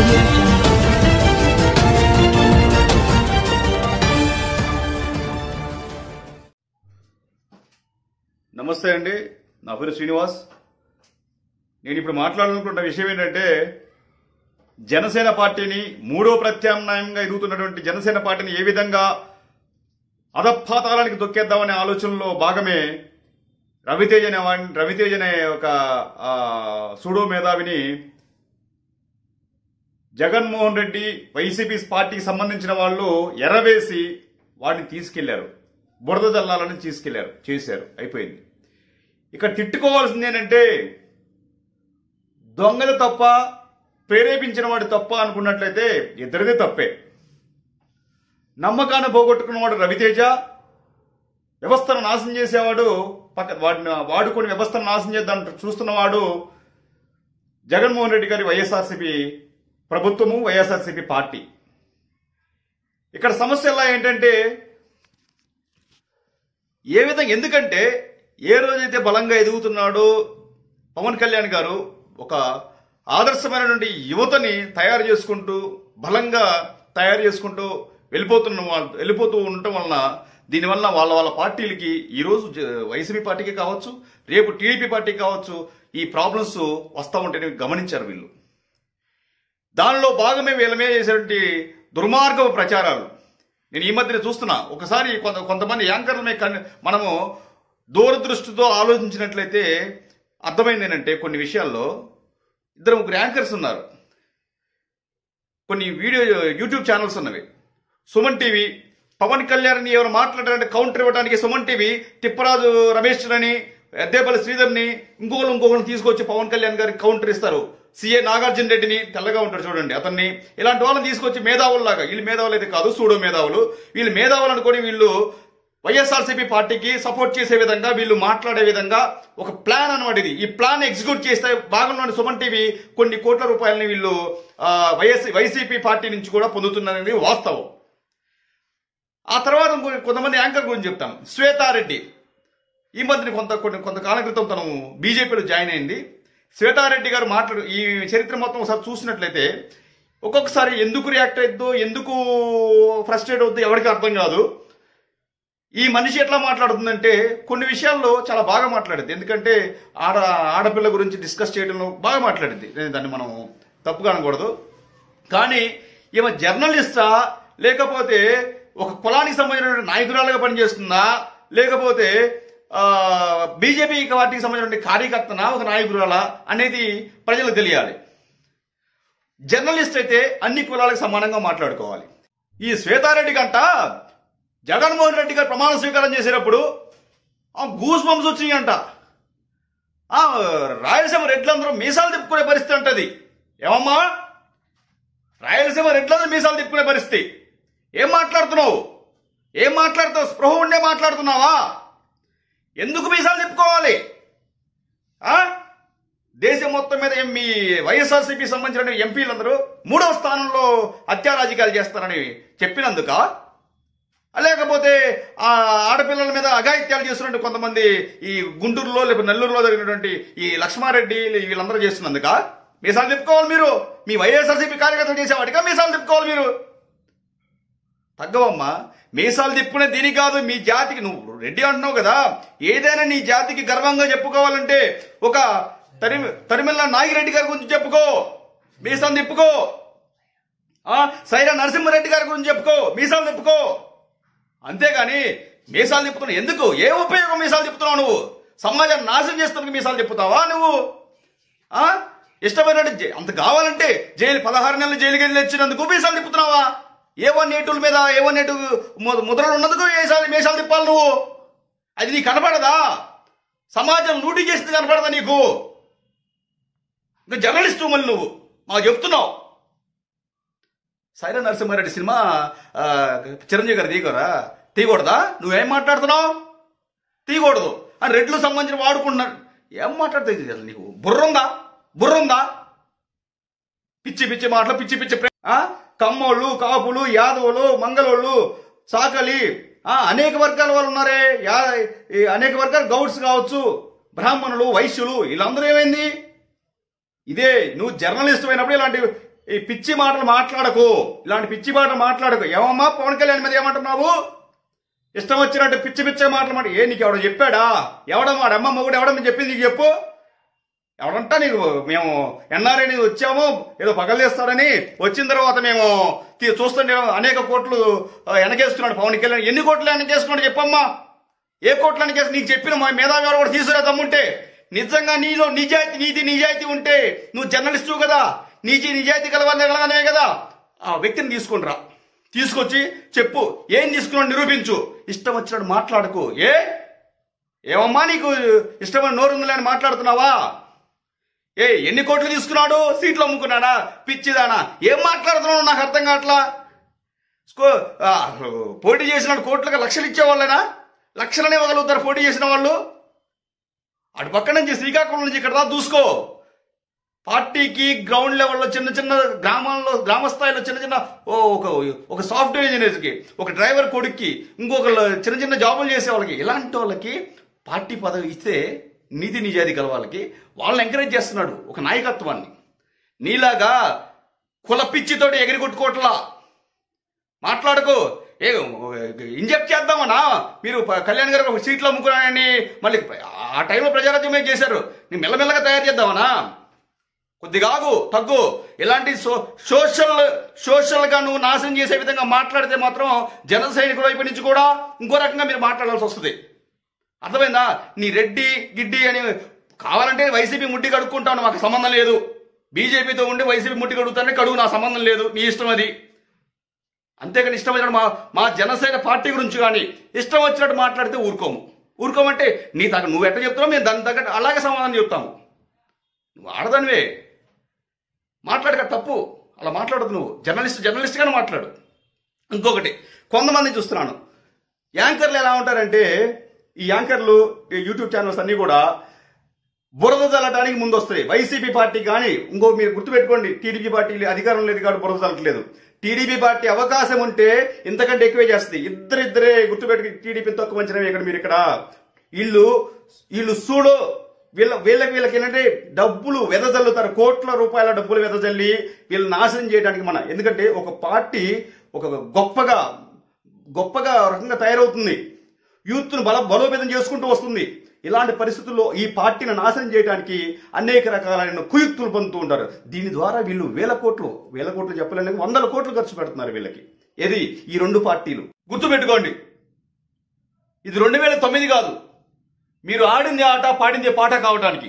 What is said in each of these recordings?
audio jungle. నమస్తే అండి, నా పేరు శ్రీనివాస్. నేను ఇప్పుడు మాట్లాడాలనుకున్న విషయం ఏంటంటే, జనసేన పార్టీని మూడో ప్రత్యామ్నాయంగా ఎదుగుతున్నటువంటి జనసేన పార్టీని ఏ విధంగా అధపాతాళానికి తొక్కేద్దామనే ఆలోచనలో భాగమే రవితేజ్ అనే ఒక సూడో మేధావిని జగన్మోహన్ రెడ్డి వైసీపీ పార్టీకి సంబంధించిన వాళ్ళు ఎర్రవేసి వాడిని తీసుకెళ్లారు, బురద జల్లాలని చేశారు. అయిపోయింది. ఇక్కడ తిట్టుకోవాల్సింది ఏంటంటే, దొంగలు తప్ప ప్రేరేపించిన వాడు తప్ప అనుకున్నట్లయితే ఇద్దరిదే తప్పే. నమ్మకాన్ని పోగొట్టుకున్నవాడు రవితేజ, వ్యవస్థను నాశనం చేసేవాడు వాడిని వాడుకొని వ్యవస్థను నాశనం చేద్దాం చూస్తున్నవాడు జగన్మోహన్ రెడ్డి గారి వైఎస్ఆర్సీపీ ప్రభుత్వము, వైఎస్ఆర్సీపీ పార్టీ. ఇక్కడ సమస్య ఎలా ఏంటంటే, ఏ విధంగా, ఎందుకంటే ఏ రోజైతే బలంగా ఎదుగుతున్నాడో పవన్ కళ్యాణ్ గారు ఒక ఆదర్శమైనటువంటి యువతని తయారు చేసుకుంటూ బలంగా తయారు చేసుకుంటూ వెళ్ళిపోతూ ఉండటం వలన దీనివల్ల వాళ్ళ పార్టీలకి ఈరోజు వైసీపీ పార్టీకి కావచ్చు, రేపు టీడీపీ పార్టీకి కావచ్చు, ఈ ప్రాబ్లమ్స్ వస్తూ ఉంటేనే గమనించారు వీళ్ళు. దానిలో భాగమే వీళ్ళ మీద చేసేటువంటి దుర్మార్గపు ప్రచారాలు నేను ఈ మధ్యన చూస్తున్నా. ఒకసారి కొంతమంది యాంకర్ల మీద మనము దూరదృష్టితో ఆలోచించినట్లయితే అర్థమైంది ఏంటంటే, కొన్ని విషయాల్లో ఇద్దరు ముగ్గురు యాంకర్స్ ఉన్నారు, కొన్ని యూట్యూబ్ ఛానల్స్ ఉన్నవి. సుమన్ టీవీ పవన్ కళ్యాణ్ ఎవరు మాట్లాడారంటే కౌంటర్ ఇవ్వడానికి సుమన్ టీవీ తిప్పరాజు రమేష్ అని, ఎద్దేపల్లి శ్రీధర్ని, ఇంకొకరిని తీసుకొచ్చి పవన్ కళ్యాణ్ గారికి కౌంటర్ ఇస్తారు. సిఏ నాగార్జున రెడ్డిని, తెల్లగా ఉంటాడు చూడండి అతన్ని, ఇలాంటి వాళ్ళని తీసుకొచ్చి మేధావుల్లాగా, వీళ్ళు మేధావులు అయితే కాదు, సూడో మేధావులు, వీళ్ళు మేధావులు అనుకొని వీళ్ళు వైఎస్ఆర్సీపీ పార్టీకి సపోర్ట్ చేసే విధంగా వీళ్ళు మాట్లాడే విధంగా ఒక ప్లాన్ అనమాట ఇది. ఈ ప్లాన్ ఎగ్జిక్యూట్ చేస్తే భాగంలోని సుమన్ టీవీ కొన్ని కోట్ల రూపాయలని వీళ్ళు వైసీపీ పార్టీ నుంచి కూడా పొందుతున్నారనేది వాస్తవం. ఆ తర్వాత కొంతమంది యాంకర్ గురించి చెప్తాను. శ్వేతారెడ్డి ఈ మధ్యన కొంతకాలం క్రితం తను బీజేపీలో జాయిన్ అయింది. శ్వేతారెడ్డి గారు ఈ చరిత్ర మొత్తం ఒకసారి చూసినట్లయితే ఒక్కొక్కసారి ఎందుకు రియాక్ట్ అవుద్దో, ఎందుకు ఫ్రస్ట్రేట్ అవుద్దో ఎవరికి అర్థం కాదు. ఈ మనిషి ఎట్లా మాట్లాడుతుందంటే, కొన్ని విషయాల్లో చాలా బాగా మాట్లాడింది. ఎందుకంటే ఆడపిల్ల గురించి డిస్కస్ చేయడంలో బాగా మాట్లాడింది, దాన్ని మనం తప్పుగా అనకూడదు. కానీ ఈమె జర్నలిస్టా, లేకపోతే ఒక కులానికి సంబంధించిన నాయకురాలుగా పనిచేస్తుందా, లేకపోతే బీజేపీ పార్టీకి సంబంధించిన కార్యకర్తనా, ఒక నాయకురాలా అనేది ప్రజలకు తెలియాలి. జర్నలిస్ట్ అయితే అన్ని కులాలకు సమానంగా మాట్లాడుకోవాలి. ఈ శ్వేతారెడ్డి గంట జగన్మోహన్ రెడ్డి గారు ప్రమాణ స్వీకారం చేసేటప్పుడు గూస్ బంప్స్ వచ్చినాయంట. రాయలసీమ రెడ్లందరూ మీసాలు తిప్పుకునే పరిస్థితి అంటది. ఏమమ్మా, రాయలసీమ రెడ్లందరూ మీసాలు తిప్పుకునే పరిస్థితి. ఏం మాట్లాడుతున్నావు? స్పృహ ఉండే మాట్లాడుతున్నావా? ఎందుకు మీసాలు తిప్పుకోవాలి? దేశం మొత్తం మీద మీ వైఎస్ఆర్సీపీ సంబంధించిన ఎంపీలందరూ 3వ స్థానంలో హత్యా రాజకీయాలు చేస్తారని చెప్పినందుక, లేకపోతే ఆడపిల్లల మీద అఘాయిత్యాలు చేస్తున్నట్టు కొంతమంది ఈ గుంటూరులో లేకపోతే నెల్లూరులో జరిగినటువంటి ఈ లక్ష్మారెడ్డి వీళ్ళందరూ చేస్తున్నందుక మీసాలు తిప్పుకోవాలి మీరు? మీ వైఎస్ఆర్సీపీ కార్యకర్తలు చేసేవాడిగా మీసాలు తిప్పుకోవాలి మీరు? తగ్గవమ్మా. మీసాలు తిప్పుకునే దీనికి కాదు, మీ జాతికి, నువ్వు రెడ్డి అంటున్నావు కదా, ఏదైనా నీ జాతికి గర్వంగా చెప్పుకోవాలంటే ఒక తరిమిళ్ళ నాగిరెడ్డి గారి గురించి చెప్పుకో, మీసాలు తిప్పుకో. సైరా నరసింహారెడ్డి గారి గురించి చెప్పుకో, మీసాలు తిప్పుకో. అంతేగాని మీసాలు తిప్పుతున్నావు ఎందుకు? ఏ ఉపయోగం మీసాలు తిప్పుతున్నావు నువ్వు? సమాజాన్ని నాశనం చేస్తున్నందుకు మీసాలు తిప్పుతావా నువ్వు? ఇష్టమైనట్టు అంత కావాలంటే 16 నెలలు జైలుకి వెళ్ళి వచ్చినందుకు మీసాలు తిప్పుతున్నావా? A1A2 మీద A1A2 ముద్రలు ఉన్నందుకు మీసాలు తిప్పాలి నువ్వు? అది నీకు కనపడదా? సమాజం లూటీ చేసింది కనపడదా నీకు? ఇంకా జర్నలిస్టు మళ్ళీ నువ్వు మాకు చెప్తున్నావు. సైరా నరసింహారెడ్డి సినిమా చిరంజీవి గారు తీయకూడదా? నువ్వేం మాట్లాడుతున్నావు? తీయకూడదు అని రెడ్లు సంబంధించిన వాడుకుంటున్నాడు. ఏం మాట్లాడుతుంది నీకు? బుర్రుందా? పిచ్చి మాటలు, పిచ్చి కమ్మోళ్ళు, కాపులు, యాదవులు, మంగళోళ్ళు, సాకలి, అనేక వర్గాల వాళ్ళు ఉన్నారే, అనేక వర్గాలు, గౌడ్స్ కావచ్చు, బ్రాహ్మణులు, వైశ్యులు, వీళ్ళందరూ ఏమైంది? ఇదే నువ్వు జర్నలిస్ట్ అయినప్పుడు ఇలాంటి ఈ పిచ్చి మాటలు మాట్లాడకు, ఇలాంటి పిచ్చి మాటలు మాట్లాడకు. ఏమమ్మా పవన్ కళ్యాణ్ మీద ఏమంటున్నావు? ఇష్టం వచ్చినట్టు పిచ్చి పిచ్చే మాటలు మాట. నీకు ఎవడో చెప్పాడా? ఎవడమ్మా అమ్మ మొగుడు ఎవడమ్మని చెప్పింది నీకు చెప్పు. ఎవడంటా నీకు? మేము ఎన్ఆర్ఐ నుంచి వచ్చాము ఏదో పగలేస్తాడని, వచ్చిన తర్వాత మేము చూస్తుంటే అనేక కోట్లు వెనకేస్తున్నాడు పవన్ కళ్యాణ్. ఎన్ని కోట్లు వెనకేస్తున్నాడు చెప్పమ్మా? ఏ కోట్లు వెనకేసి నీకు చెప్పిన మా మేధావి గారు కూడా తీసుకురా దమ్ముంటే. నిజంగా నీలో నీతి నిజాయితీ ఉంటే, నువ్వు జర్నలిస్టు కదా, నిజాయితీ కలవాలనే కదా, ఆ వ్యక్తిని తీసుకునిరా, తీసుకొచ్చి చెప్పు ఏం తీసుకున్నాడు నిరూపించు. ఇష్టం వచ్చినట్టు మాట్లాడకు. ఏమమ్మా నీకు ఇష్టమైన నోరుందని మాట్లాడుతున్నావా? ఎన్ని కోట్లు తీసుకున్నాడు? సీట్లు అమ్ముకున్నాడా? పిచ్చిదానా? ఏం మాట్లాడుతున్నావు? నాకు అర్థం కావట్లా. పోటీ చేసిన కోట్లుగా లక్షలు ఇచ్చేవాళ్ళేనా? లక్షలనే ఇవ్వగలుగుతారు పోటీ చేసిన వాళ్ళు? అటు పక్క నుంచి శ్రీకాకుళం నుంచి ఇక్కడ దా దూసుకో. పార్టీకి గ్రౌండ్ లెవెల్లో చిన్న చిన్న గ్రామాల్లో, గ్రామ స్థాయిలో చిన్న చిన్న ఒక సాఫ్ట్వేర్ ఇంజనీర్కి, ఒక డ్రైవర్ కొడుక్కి, ఇంకొక చిన్న చిన్న జాబులు చేసే వాళ్ళకి, ఇలాంటి వాళ్ళకి పార్టీ పదవి ఇస్తే నీతి నిజాయితీ గల వాళ్ళని ఎంకరేజ్ చేస్తున్నాడు ఒక నాయకత్వాన్ని. నీలాగా కుల పిచ్చితోటి ఎగిరికొట్టుకోవట్లా మాట్లాడుకో. ఇంజెక్ట్ చేద్దామన్నా మీరు కళ్యాణ్ గారు ఒక సీట్లు అమ్ముకున్నానని మళ్ళీ ఆ టైంలో ప్రజారాజ్యమే చేశారు. నేను మెల్లమెల్లగా తయారు చేద్దామనా? కొద్దిగా తగ్గు. ఇలాంటి సోషల్ గా నువ్వు నాశనం చేసే విధంగా మాట్లాడితే మాత్రం జన సైనికుల వైపు నుంచి కూడా ఇంకో రకంగా మీరు మాట్లాడాల్సి వస్తుంది. అర్థమైందా? నీ రెడ్డి గిడ్డి అని కావాలంటే వైసీపీ ముడ్డి కడుక్కుంటాను, మాకు సంబంధం లేదు. బీజేపీతో ఉండి వైసీపీ ముడ్డి కడుగుతానే కడుగు, నా సంబంధం లేదు, నీ ఇష్టం అది. అంతేకాని ఇష్టం వచ్చినట్టు మా జనసేన పార్టీ గురించి కానీ ఇష్టం వచ్చినట్టు మాట్లాడితే ఊరుకోమంటే నువ్వు ఎట్లా చెప్తున్నావు మేము దాని తగ్గట్టు అలాగే సమాధానం చెప్తాము. నువ్వు ఆడదానివే, మాట్లాడక తప్పు. అలా మాట్లాడదు. నువ్వు జర్నలిస్ట్గానే మాట్లాడు. ఇంకొకటి, కొంతమంది చూస్తున్నాను యాంకర్లు ఎలా ఉంటారంటే, ఈ యాంకర్లు యూట్యూబ్ ఛానల్స్ అన్ని కూడా బురద చల్లటానికి ముందు వస్తాయి. వైసీపీ పార్టీ కానీ మీరు గుర్తుపెట్టుకోండి, టీడీపీ పార్టీ అధికారం లేదు కాబట్టి బురద చల్లట్లేదు. టీడీపీ పార్టీ అవకాశం ఉంటే ఇంతకంటే ఎక్కువే చేస్తుంది. ఇద్దరే గుర్తుపెట్టుకుని టీడీపీ తక్కువ మంచినవి ఇక్కడ. మీరు ఇక్కడ వీళ్ళు చూడు, వీళ్ళకి ఏంటంటే డబ్బులు వెదజల్లుతారు, కోట్ల రూపాయల డబ్బులు వెదజల్లి వీళ్ళు నాశనం చేయడానికి ఎందుకంటే ఒక పార్టీ ఒక గొప్పగా రకంగా తయారవుతుంది, యూత్ను బలోపేతం చేసుకుంటూ వస్తుంది. ఇలాంటి పరిస్థితుల్లో ఈ పార్టీని నాశనం చేయడానికి అనేక రకాలైన కుయుక్తులు పొందుతూ ఉంటారు. దీని ద్వారా వీళ్ళు వేల కోట్లు చెప్పలేని 100 కోట్లు ఖర్చు పెడుతున్నారు వీళ్ళకి. ఈ రెండు పార్టీలు గుర్తుపెట్టుకోండి. ఇది 2009 కాదు. మీరు ఆడింది ఆట, పాడింది పాట కావటానికి,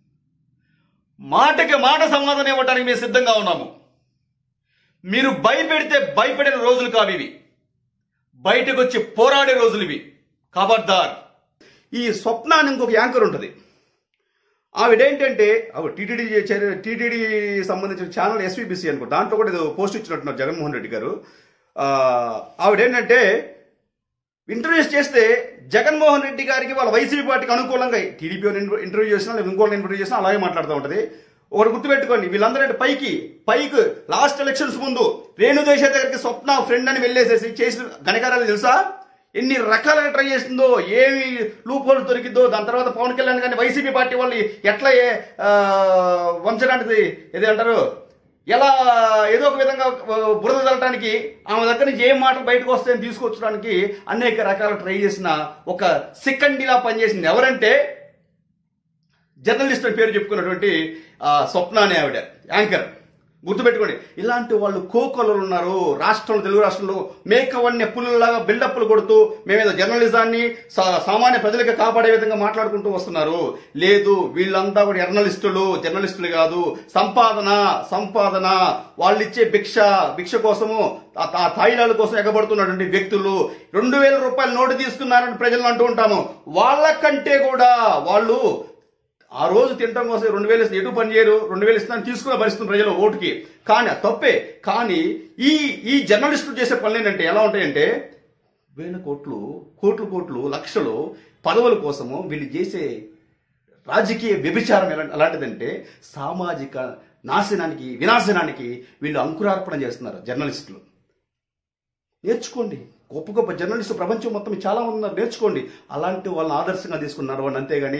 మాటకి మాట సమాధానం ఇవ్వడానికి మేము సిద్ధంగా ఉన్నాము. మీరు భయపడిన రోజులు కావు ఇవి, బయటకు వచ్చి పోరాడే రోజులు ఇవి. ఖబర్దార్. ఈ స్వప్న అని ఇంకొక యాంకర్ ఉంటుంది. ఆవిడేంటంటే టీటీడీ సంబంధించిన ఛానల్ ఎస్వీబీసీ అనుకో, దాంట్లో కూడా ఏదో పోస్ట్ ఇచ్చినట్టున్నారు జగన్మోహన్ రెడ్డి గారు. ఆవిడేంటంటే ఇంటర్వ్యూస్ చేస్తే జగన్మోహన్ రెడ్డి గారికి వాళ్ళ వైసీపీ పార్టీకి అనుకూలంగా టీడీపీ ఇంటర్వ్యూ చేసినా లేదా ఇంకోళ్ళని ఇంటర్వ్యూ చేసినా అలాగే మాట్లాడుతూ ఉంటుంది. ఒకటి గుర్తుపెట్టుకోండి, వీళ్ళందరూ పైకి లాస్ట్ ఎలక్షన్స్ ముందు రేణుదేశ దగ్గరికి స్వప్న ఫ్రెండ్ అని వెళ్ళేసేసి చేసిన ఘనకారాలు తెలుసా? ఎన్ని రకాలుగా ట్రై చేస్తుందో, ఏమి లూప్ హోల్స్ దొరికిందో. దాని తర్వాత పవన్ కళ్యాణ్ కానీ వైసీపీ పార్టీ వాళ్ళు ఎట్లా వంచడానికి ఏదంటారు, ఎలా ఏదో ఒక విధంగా బురద చల్లటానికి ఆమె దగ్గర నుంచి ఏం మాటలు బయటకు వస్తాయని తీసుకొచ్చడానికి అనేక రకాల ట్రై చేసిన ఒక సెకండీలా పనిచేసింది ఎవరంటే జర్నలిస్ట్ అని పేరు చెప్పుకున్నటువంటి స్వప్న అనే ఆవిడ యాంకర్. గుర్తుపెట్టుకోండి, ఇలాంటి వాళ్ళు కోకొల్లలు ఉన్నారు రాష్ట్రంలో, తెలుగు రాష్ట్రంలో. మేకవన్నీ పుల్లలాగా బిల్డప్లు కొడుతూ మేమేదో జర్నలిజాన్ని సామాన్య ప్రజలకు కాపాడే విధంగా మాట్లాడుకుంటూ వస్తున్నారు. లేదు, వీళ్ళంతా కూడా జర్నలిస్టులు కాదు. సంపాదన వాళ్ళు ఇచ్చే భిక్ష కోసము, ఆ తాయిలాల కోసం ఎగబడుతున్నటువంటి వ్యక్తులు. 2000 రూపాయల నోటు తీసుకున్నారని ప్రజలు అంటూ ఉంటాము. వాళ్ళకంటే కూడా వాళ్ళు ఆ రోజు తినడం కోసం 2000 ఇస్తే ఎటు పని చేయరు, 2000 ఇస్తాను తీసుకున్న పరిస్థితి ప్రజలు ఓటుకి. కానీ తప్పే. కానీ ఈ జర్నలిస్టులు చేసే పనులు ఏంటంటే ఎలా ఉంటాయంటే, వేల కోట్లు లక్షలు పదవుల కోసము వీళ్ళు చేసే రాజకీయ వ్యభిచారం ఎలాంటిదంటే సామాజిక వినాశనానికి వీళ్ళు అంకురార్పణ చేస్తున్నారు జర్నలిస్టులు. నేర్చుకోండి, గొప్ప జర్నలిస్టు ప్రపంచం మొత్తం చాలా ఉన్నారు, నేర్చుకోండి. అలాంటి వాళ్ళని ఆదర్శంగా తీసుకున్నారు వాళ్ళు. అంతేగాని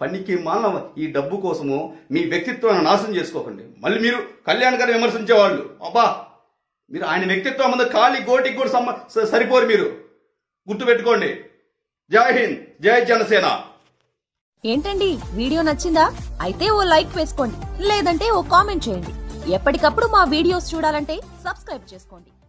పనికి మాల ఈ డబ్బు కోసము మీ వ్యక్తిత్వాన్ని నాశనం చేసుకోకండి. మళ్ళీ మీరు కళ్యాణ్ గారిని విమర్శించేవాళ్ళు, అబ్బా మీరు ఆయన వ్యక్తిత్వం ముందు ఖాళీ గోటికి కూడా సరిపోరు. మీరు గుర్తుపెట్టుకోండి. జై హింద్, జై జనసేన. ఏంటండి వీడియో నచ్చిందా? అయితే ఓ లైక్ వేసుకోండి, లేదంటే ఓ కామెంట్ చేయండి. ఎప్పటికప్పుడు మా వీడియోస్ చూడాలంటే సబ్స్క్రైబ్ చేసుకోండి.